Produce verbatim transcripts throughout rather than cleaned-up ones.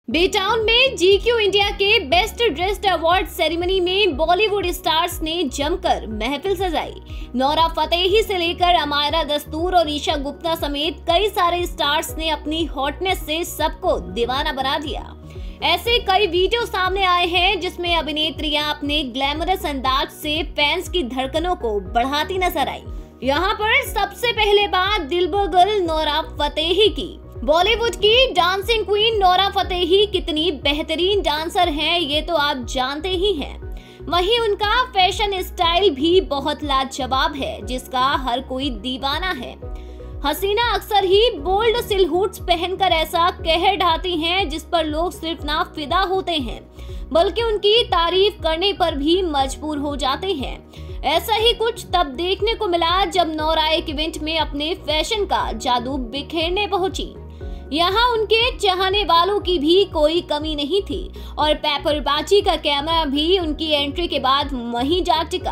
बेटाउन में G Q India के best dressed award ceremony में बॉलीवुड स्टार्स ने जमकर महफिल सजाई। नोरा फतेही से लेकर अमायरा दस्तूर और ईशा गुप्ता समेत कई सारे स्टार्स ने अपनी हॉटनेस से सबको दीवाना बना दिया। ऐसे कई वीडियो सामने आए हैं जिसमें अभिनेत्रियां अपने ग्लैमरस अंदाज से फैंस की धड़कनों को बढ़ाती नजर आई। यहाँ पर सबसे पहले बात दिलबर गर्ल नोरा फतेही की। बॉलीवुड की डांसिंग क्वीन नोरा फतेही कितनी बेहतरीन डांसर हैं ये तो आप जानते ही हैं। वहीं उनका फैशन स्टाइल भी बहुत लाजवाब है जिसका हर कोई दीवाना है। हसीना अक्सर ही बोल्ड सिलहूट्स पहनकर ऐसा कहर ढाती हैं जिस पर लोग सिर्फ ना फिदा होते हैं बल्कि उनकी तारीफ करने पर भी मजबूर हो जाते हैं। ऐसा ही कुछ तब देखने को मिला जब नोरा एक इवेंट में अपने फैशन का जादू बिखेरने पहुंची। यहाँ उनके चाहने वालों की भी कोई कमी नहीं थी और पेपरबाजी का कैमरा भी उनकी एंट्री के बाद वहीं जा टिका।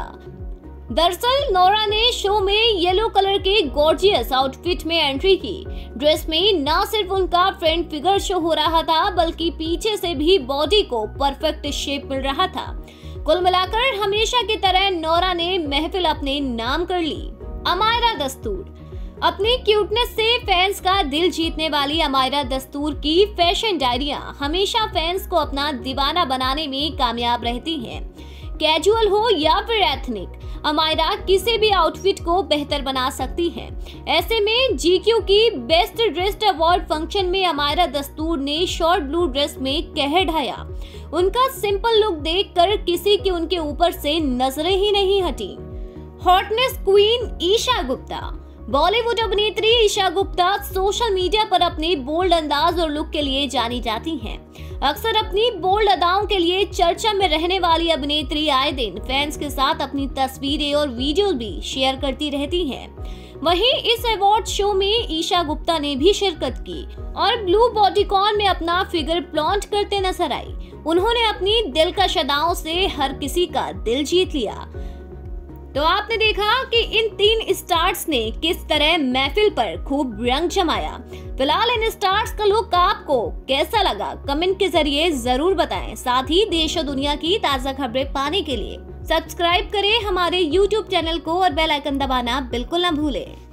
दरअसल नोरा ने शो में येलो कलर के गॉर्जियस आउटफिट में एंट्री की। ड्रेस में न सिर्फ उनका फ्रंट फिगर शो हो रहा था बल्कि पीछे से भी बॉडी को परफेक्ट शेप मिल रहा था। कुल मिलाकर हमेशा की तरह नोरा ने महफिल अपने नाम कर ली। अमायरा दस्तूर अपनी क्यूटनेस से फैंस का दिल जीतने वाली अमायरा दस्तूर की फैशन डायरियां हमेशा फैंस को अपना दीवाना बनाने में कामयाब रहती हैं। कैजुअल हो या फिर एथनिक, अमायरा किसी भी आउटफिट को बेहतर बना सकती हैं। ऐसे में जी क्यू की बेस्ट ड्रेस्ड अवार्ड फंक्शन में अमायरा दस्तूर ने शॉर्ट ब्लू ड्रेस में कहर ढाया। उनका सिंपल लुक देखकर किसी की उनके ऊपर से नजरें ही नहीं हटी। Hotness queen Esha Gupta. Bollywood अभिनेत्री ईशा गुप्ता सोशल मीडिया पर अपने बोल्ड अंदाज और लुक के लिए जानी जाती हैं। अक्सर अपनी बोल्ड अदाओं के लिए चर्चा में रहने वाली अभिनेत्री आए दिन फैंस के साथ अपनी तस्वीरें और वीडियो भी शेयर करती रहती हैं। वहीं इस अवार्ड शो में ईशा गुप्ता ने भी शिरकत की और ब्लू बॉडीकॉन में अपना फिगर प्लॉन्ट करते नजर आई। उन्होंने अपनी दिलकश अदाओं से हर किसी का दिल जीत लिया। तो आपने देखा कि इन तीन स्टार्स ने किस तरह महफिल पर खूब रंग जमाया। फिलहाल इन स्टार्स का लुक आपको कैसा लगा कमेंट के जरिए जरूर बताएं। साथ ही देश और दुनिया की ताजा खबरें पाने के लिए सब्सक्राइब करें हमारे यूट्यूब चैनल को और बेल आइकन दबाना बिल्कुल न भूलें।